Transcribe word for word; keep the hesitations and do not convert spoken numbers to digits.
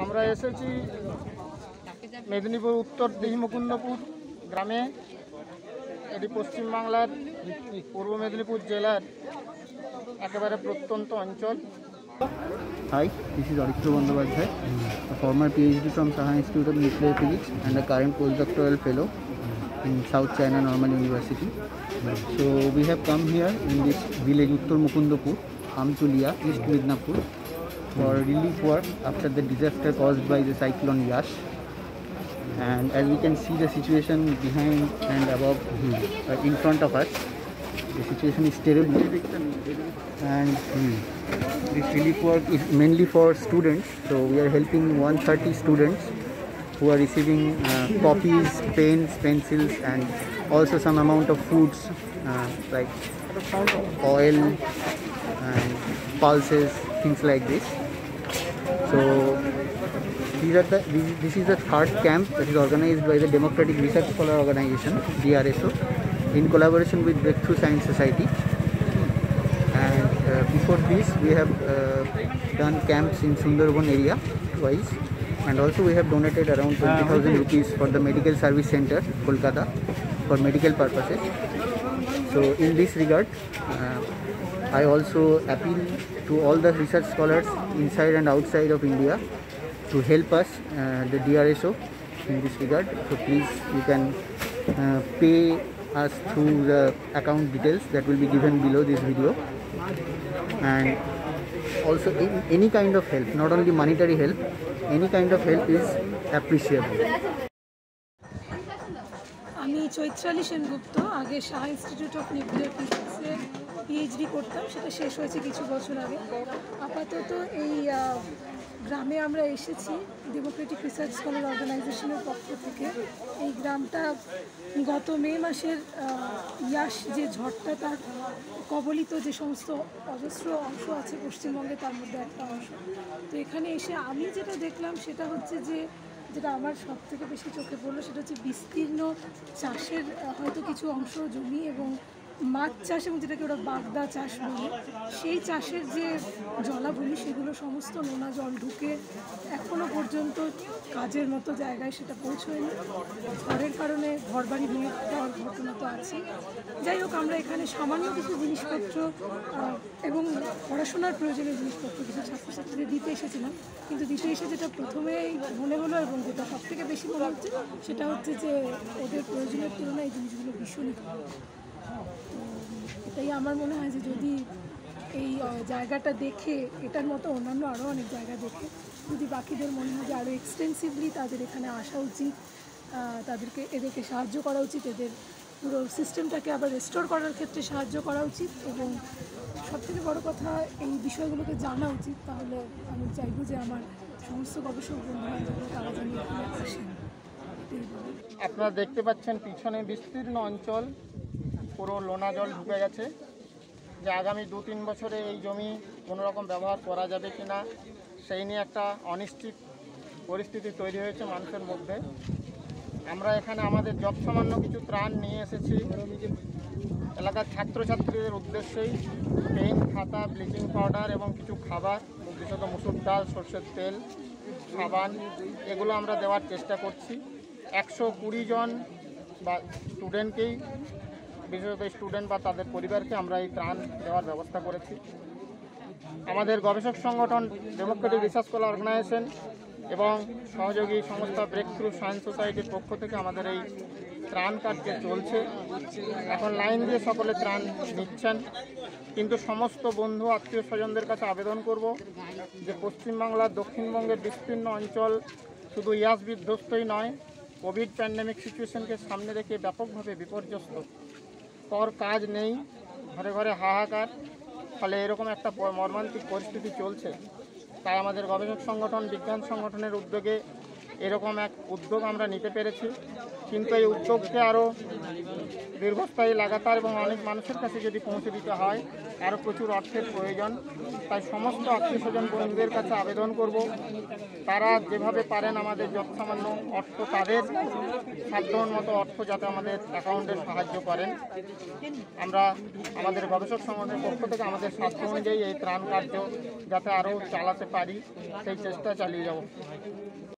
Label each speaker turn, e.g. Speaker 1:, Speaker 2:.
Speaker 1: আমরা এসেছি মেদিনীপুর উত্তর দিহিমুকুন্দপুর গ্রামে। এটি পশ্চিমবাংলার পূর্ব মেদিনীপুর জেলার একেবারে প্রত্যন্ত অঞ্চল।
Speaker 2: Hi, this is Aditya Bandyopadhyay, a former PhD from Saha Institute of Nuclear Physics and a current postdoctoral fellow in South China Normal University. So we have come here in this village Uttar Mukundapur, Amtulia, East Midnapur, for relief work after the disaster caused by the cyclone Yash. And as we can see the situation behind and above, uh, in front of us, the situation is terrible, and hmm, this relief work is mainly for students. So we are helping one hundred thirty students who are receiving uh, copies, pens, pencils, and also some amount of foods uh, like oil and pulses, things like this. So these are the this, this is the third camp that is organized by the Democratic Research Scholar Organization, D R S O, in collaboration with Breakthrough Science Society. And uh, before this we have uh, done camps in Sundarban area twice, and also we have donated around twenty thousand rupees for the Medical Service Center, Kolkata, for medical purposes. So in this regard, uh, I also appeal to all the research scholars inside and outside of India to help us, uh, the D R S O, in this regard. So please, you can uh, pay us through the account details that will be given below this video. And also in any kind of help, not only monetary help, any kind of help is appreciable.
Speaker 3: আমি চৈত্রালী সেনগুপ্ত, আগে Saha institute of nuclear ফিজিক্সে PhD করতাম, সেটা শেষ হয়েছে কিছু বছর আগে। আপাতত এই গ্রামে আমরা এসেছি ডেমোক্রেটিক রিসার্চ স্কলার অর্গানাইজেশনের পক্ষ থেকে। এই গ্রামটা গত মে মাসের ইয়াস যে ঝড়টা, তার কবলিত যে সমস্ত অজস্র অংশ আছে পশ্চিমবঙ্গে, তার মধ্যে একটা অংশ। তো এখানে এসে আমি যেটা দেখলাম সেটা হচ্ছে যে, যেটা আমার সব থেকে বেশি চোখে পড়লো, সেটা হচ্ছে বিস্তীর্ণ চাষের হয়তো কিছু অংশ জমি এবং মাছ চাষ, এবং যেটাকে ওরা বাগদা চাষ বলে, সেই চাষের যে জলাভূমি, সেগুলো সমস্ত নোনা জল ঢুকে এখনও পর্যন্ত কাজের মতো জায়গায় সেটা পৌঁছয়নি। ঝড়ের কারণে ঘরবাড়ি ভেঙে যাওয়ার ঘটনা তো আছে। যাই হোক, আমরা এখানে সামান্য কিছু জিনিসপত্র এবং পড়াশোনার প্রয়োজনীয় জিনিসপত্র কিছু ছাত্রছাত্রীদের দিতে এসেছিলাম। কিন্তু দিতে এসে যেটা প্রথমেই মনে হলো এবং যেটা সব থেকে বেশি মনে হচ্ছে, সেটা হচ্ছে যে ওদের প্রয়োজনের তুলনায় এই জিনিসগুলো ভীষণই কম। এটাই আমার মনে হয় যে যদি এই জায়গাটা দেখে, এটার মতো অন্যান্য আরও অনেক জায়গা দেখে, যদি বাকিদের মনে হয় যে আরও এক্সটেন্সিভলি তাদের এখানে আসা উচিত, তাদেরকে এদেরকে সাহায্য করা উচিত, এদের পুরো সিস্টেমটাকে আবার রেস্টোর করার ক্ষেত্রে সাহায্য করা উচিত, এবং সবথেকে বড় কথা এই বিষয়গুলোকে জানা উচিত, তাহলে আমি চাইব যে আমার সমস্ত গবেষক বন্ধুরা যারা, তারা যেন এখানে আসেন।
Speaker 1: আপনারা দেখতে পাচ্ছেন পিছনে বিস্তীর্ণ অঞ্চল, পুরো লোনা জল ঢুকে গেছে। যে আগামী দু তিন বছরে এই জমি কোনো রকম ব্যবহার করা যাবে কি না, সেই নিয়ে একটা অনিশ্চিত পরিস্থিতি তৈরি হয়েছে মানুষের মধ্যে। আমরা এখানে আমাদের যৎসামান্য কিছু ত্রাণ নিয়ে এসেছি এলাকার ছাত্রছাত্রীদের উদ্দেশ্যেই। পেন, খাতা, ব্লিচিং পাউডার এবং কিছু খাবার, বিশেষত মুসুর ডাল, সরষের তেল, সাবান, এগুলো আমরা দেওয়ার চেষ্টা করছি। একশো কুড়ি জন বা স্টুডেন্টকেই, বিশেষত স্টুডেন্ট বা তাদের পরিবারকে আমরা এই ত্রাণ দেওয়ার ব্যবস্থা করেছি। আমাদের গবেষক সংগঠন ডেমোক্রেটিক রিসার্চ স্কলার অর্গানাইজেশন এবং সহযোগী সংস্থা ব্রেকথ্রু সায়েন্স সোসাইটির পক্ষ থেকে আমাদের এই ত্রাণ কার্য চলছে। এখন লাইন দিয়ে সকলে ত্রাণ নিচ্ছেন, কিন্তু সমস্ত বন্ধু আত্মীয় স্বজনদের কাছে আবেদন করব যে পশ্চিমবাংলার দক্ষিণবঙ্গের বিস্তীর্ণ অঞ্চল শুধু ইয়াস বিধ্বস্তই নয়, কোভিড প্যান্ডেমিক সিচুয়েশনকে সামনে রেখে ব্যাপকভাবে বিপর্যস্ত। কর কাজ নেই, ঘরে ঘরে হাহাকার, ফলে এরকম একটা মর্মান্তিক পরিস্থিতি চলছে। তাই আমাদের গবেষক সংগঠন, বিজ্ঞান সংগঠনের উদ্যোগে এরকম এক উদ্যোগ আমরা নিতে পেরেছি। কিন্তু এই উদ্যোগকে আরও দীর্ঘস্থায়ী লাগাতার এবং অনেক মানুষের কাছে যদি পৌঁছে দিতে হয় আরও প্রচুর অর্থের প্রয়োজন। তাই সমস্ত আত্মীয় স্বজন বন্ধুদের কাছে আবেদন করব, তারা যেভাবে পারেন আমাদের যৎসামান্য অর্থ, তাদের সাধ্যমতো মতো অর্থ যাতে আমাদের অ্যাকাউন্টে সাহায্য করেন। আমরা আমাদের গবেষক সমাজের পক্ষ থেকে আমাদের সাধ্য অনুযায়ী এই ত্রাণ কার্য যাতে আরও চালাতে পারি সেই চেষ্টা চালিয়ে যাব।